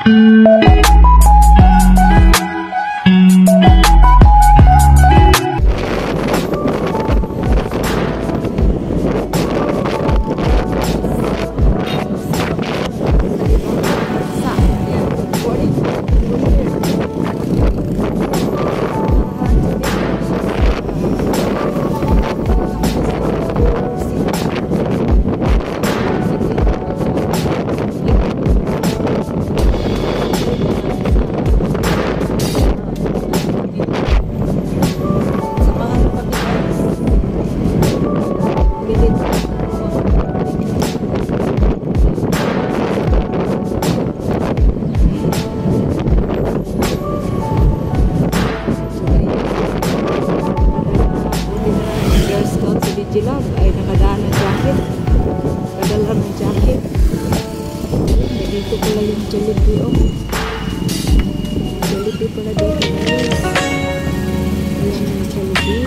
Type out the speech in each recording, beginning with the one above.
Love ay nakadaan ng jacket, kadala ng jacket. Dito pala yung Jollibee, oh. Jollibee pala dito, guys. Ayan yung Jollibee.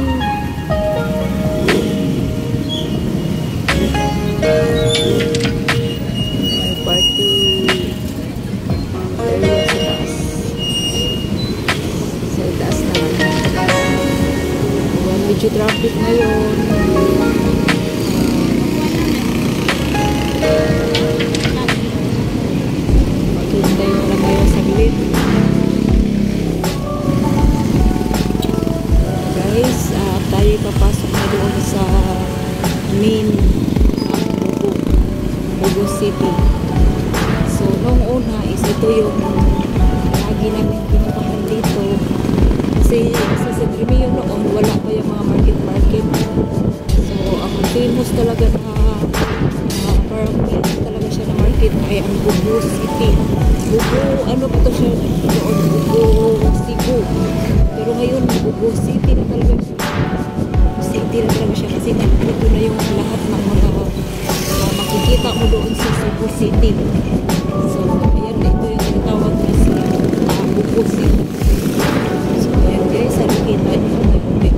May party area sa taas. Sa taas naman. Ayan, medyo traffic ngayon. Maghintay mo lang kayo saglit. Guys, tayo papasok na doon sa main Bugo City. So, noong una is ito yung lagi namin pinupahan dito. Kasi sa San Remio noon, wala pa yung mga market. So, ang famous talaga na parang meron talaga siya na market ay ang Bugo City. Bugo, ano ba ito siya? Noon, Bugo Cebu. Pero ngayon, Bugo City na talaga siya. City na talaga siya kasi nandito na yung lahat ng mga makikita mo doon sa Cebu City. So, ayan, ito yung tinatawag na si Bugo City. So, ayan guys, nakikita nyo may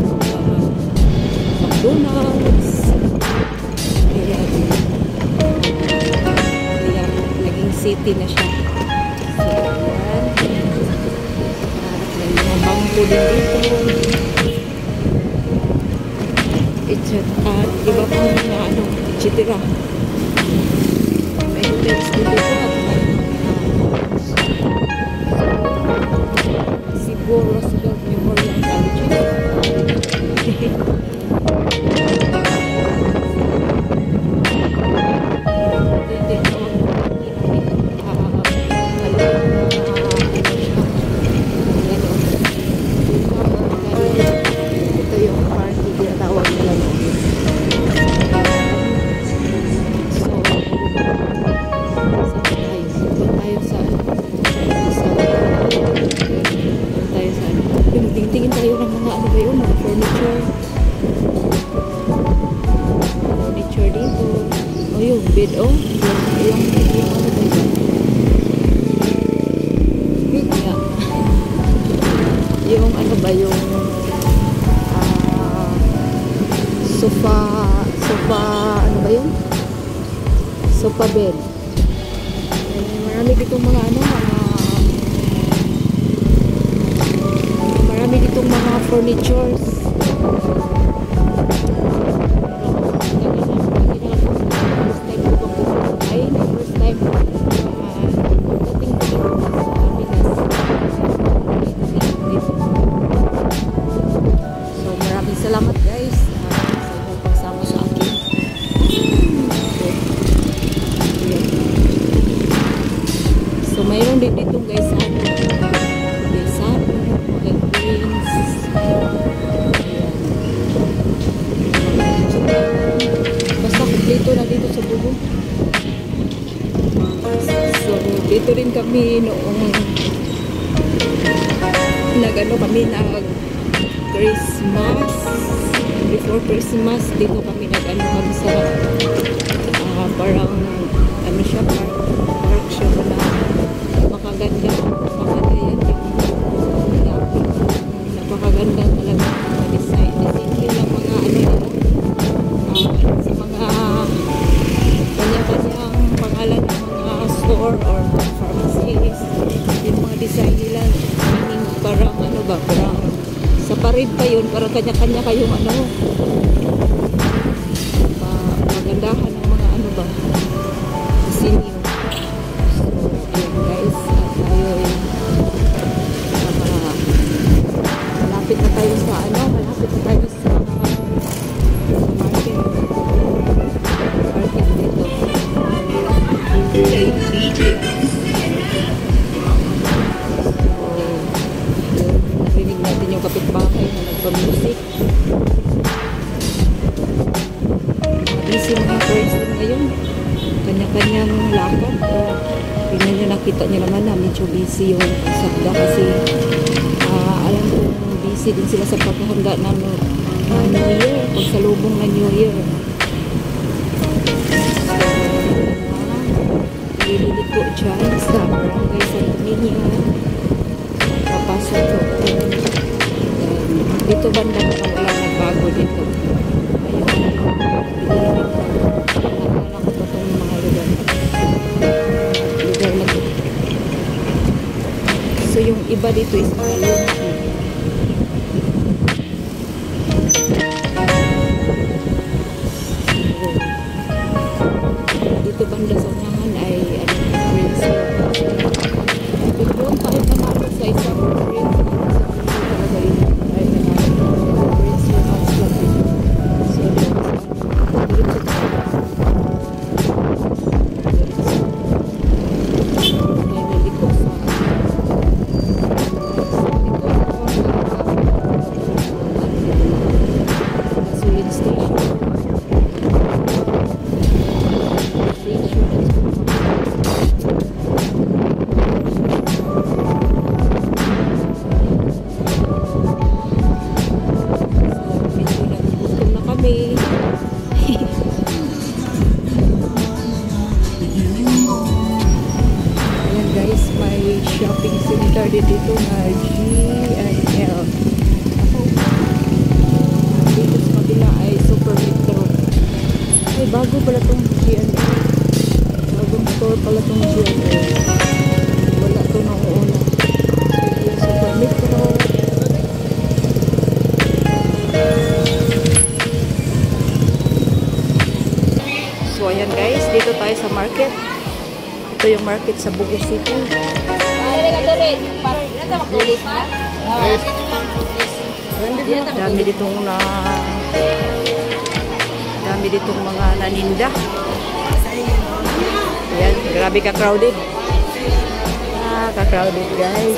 McDonald's. Ayan, naging city na siya. So, ayan. May mga bangko din dito. Iba pa mga etcetera. May hotels dito po at Cebu Roosevelt Memorial College. Tingin tayo ng mga ano ba yun, mga furniture dito. O yung bed, oh. Yung ano ba yun? Bed nga. Yung ano ba yung sofa, ano ba yun? Sofa bed. Marami ditong mga ano, marami ditong mga furnitures. First time so maraming salamat guys sa inyong pagsama sa akin. So mayroon din dito guys basta kompleto na dito sa Bugo. So dito rin kami noong nag-ano kami Christmas, before Christmas dito kami nag-ano kami sa parang ano siya, park siya na makaganda, napakaganda talaga mga design. Hindi lang mga ano nila sa mga kanya-kanyang pangalan ng mga store or Kasi yung mga design nila, meaning parang ano ba, parang sa parid pa yun, parang kanya-kanya kayong ano, magandahan ng mga ano ba, disenyo. So, ayan guys, at tayo malapit na tayo sa ano, malapit na tayo sa market. Market dito. Narinig natin yung kapitbahay na nagpa-music. Busy mga tourist din ngayon. Kanya-kanyang lakad. Tingnan nyo, nakita nyo naman na medyo busy yung sakda kasi alam ko busy din sila sa paghahanda ng New Year. Pagsalubong na New Year. Lililit ko dyan sa Barangay Santo Niño. Papasok ko. Dito banda parang walang nagbago dito. Ayun. Naalala ko pa itong mga lugar. Lugar na ito. So yung iba dito is ayun. Dito banda sa unahan ay doon tayo panalo sa isang rin talaga yun ay nanalo Prince Ronald's Club so dito ay naliko sa Gasoline Station shopping center dito na G&L. Dito sa kabila ay Super Metro. Ay, bago pala itong G&L. Bagong store pala itong G&L. Wala ito na una. Yung Super Metro. So, ayan guys. Dito tayo sa market. Ito yung market sa Bugo City. Dami ditong mga naninda. Ayan, grabe ka-crowded. Ka-crowded guys.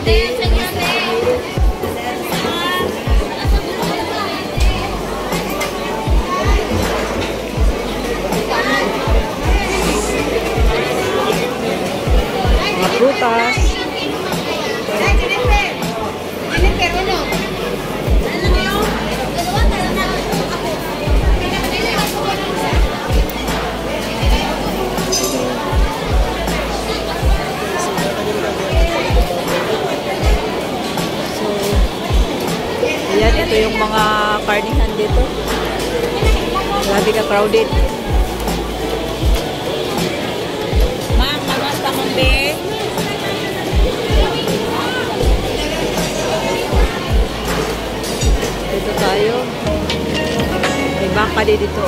Mga prutas. Ayan, ito yung mga karnihan dito. Grabe ka-crowded. Ma'am, nabasta mong be? Dito tayo. May baka din dito.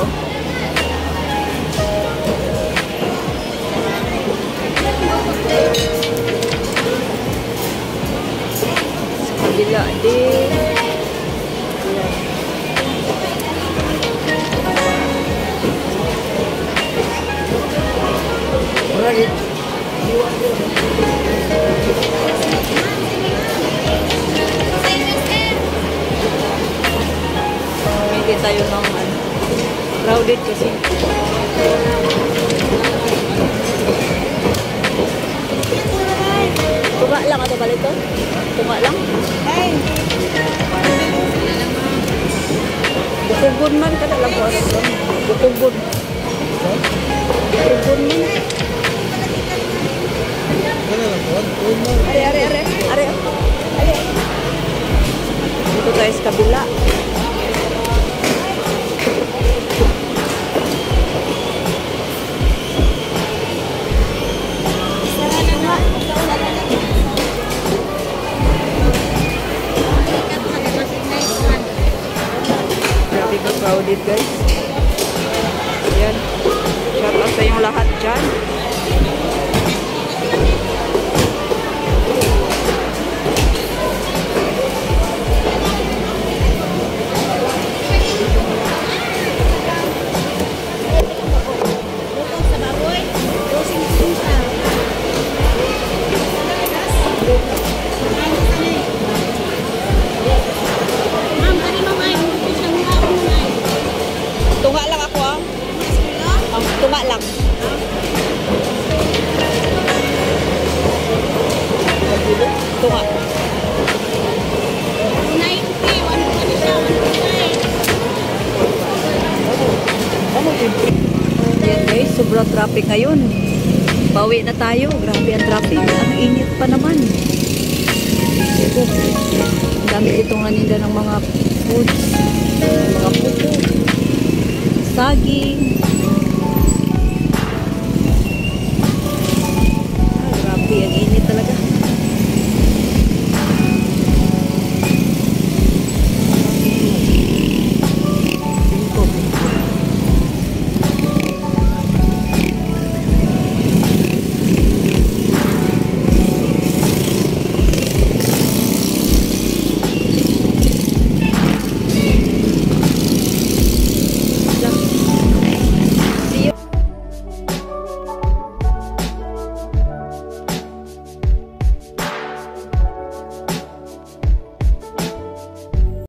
Sa kabila din. Hindi tayo ng crowded kasi. Tunga lang ato ba ito? Tunga lang? Bukugod man kada lang ko. Bukugod. Bukugod man. Are. Dito tayo sa kabila. gilid guys. Ayan. Shout out sa inyong lahat dyan. Tunga lang ako ah. Tunga lang. Tunga. Ayan guys, sobrang traffic ngayon. Bawi na tayo. Grabe ang traffic. Ang init pa naman. Ito. Ang dami itong naninda ng mga foods. Mga puto. Saging.